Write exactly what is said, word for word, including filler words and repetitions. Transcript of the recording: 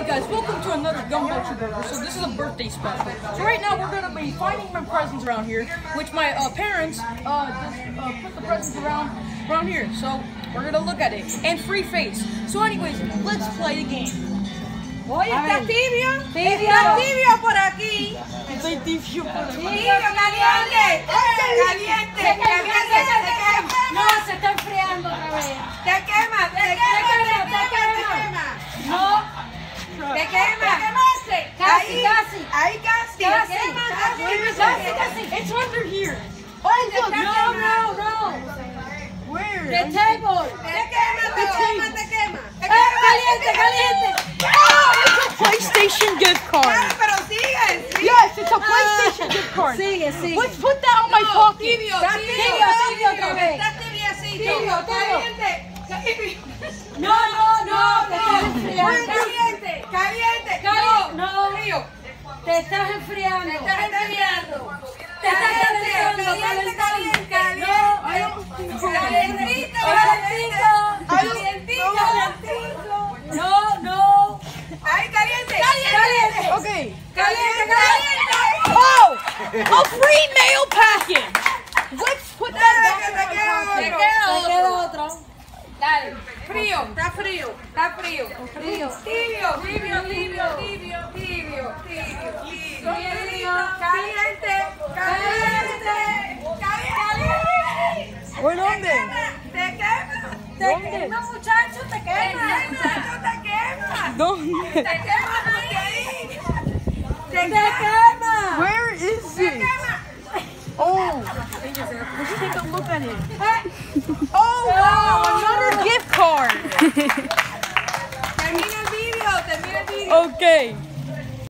guys, welcome to another Gumbo Burger. So this is a birthday special. So right now we're gonna be finding my presents around here, which my uh, parents uh, just uh, put the presents around around here. So we're gonna look at it and free face. So anyways, let's play the game. Oye, ¿está tibio? Tibio. ¿Está tibio por aquí? Estoy tibio por aquí. Tibio, caliente. Caliente. Se quema. No, se está enfriando otra vez. Te quema, te quema, te quema. No. Te quema. Te quemaste. Casi, casi. Ahí casi. Casi, Te quema, casi, casi, casi. It's under here. Oh, No, no, no. Where? The table. Te quema, te quema, te quema. Caliente, caliente. PlayStation gift card. Claro, pero sigue, sigue. Yes, it's a PlayStation gift card. Sigue, sigue. Let's put that on my pocket. Tibio, Está tibio, tibio, tibio otra vez. Está tibiecito. Tibio, tibio. Caliente. Caliente. No, no, no. Te estás enfriando. Caliente, caliente. Cali- no. Frío. Te estás enfriando. Te estás enfriando. Te estás calentando, Caliente, calentando. caliente. No, Calientito, calentito, calientito. calentito. Calientito. No, no. Ahí, caliente. Caliente. Okay. Caliente, caliente. Oh, a free mail package. Let's put that back in my Te queda pocket. otro. Te queda otro. Dale. Frío, está frío, está frío. Frío. Tibio, tibio, tibio, tibio, tibio, tibio, tibio. Caliente, caliente, caliente. ¿Por dónde? Te quema. Te quema, muchacho, te quema. Muchacho, te quema. ¿Dónde? Te quema porque ahí. Te Te quema. quema. Where is Te it? quema. Oh, let's take a look at it. Oh, wow, another gift card. Termina el video, termina el video. Okay.